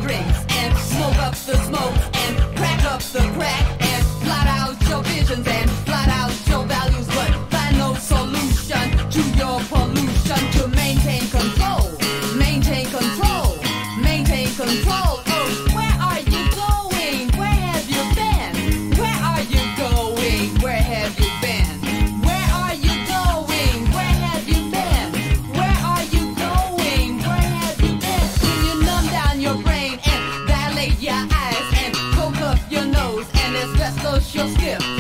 drinks and smoke up the smoke and crack up the crack and blot out your visions and blot out your values, but find no solution to your pollution. To maintain control, maintain control, maintain control. Oh, where are you going? Where have you been? Where are you going? Where have you been? Where are you going? Where have you been? Where are you going? Where have you been? Can you numb down your brain and dilate your eyes and coke up your nose and asbestos your skip?